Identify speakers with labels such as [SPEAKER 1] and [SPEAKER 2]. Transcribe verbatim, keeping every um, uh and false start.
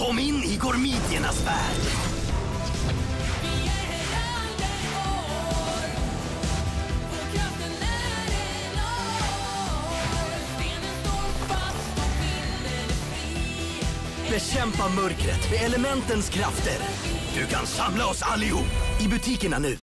[SPEAKER 1] Kom in i Gormitiernas värld. Bekämpa mörkret med elementens krafter. Du kan samla oss allihop i butikerna nu.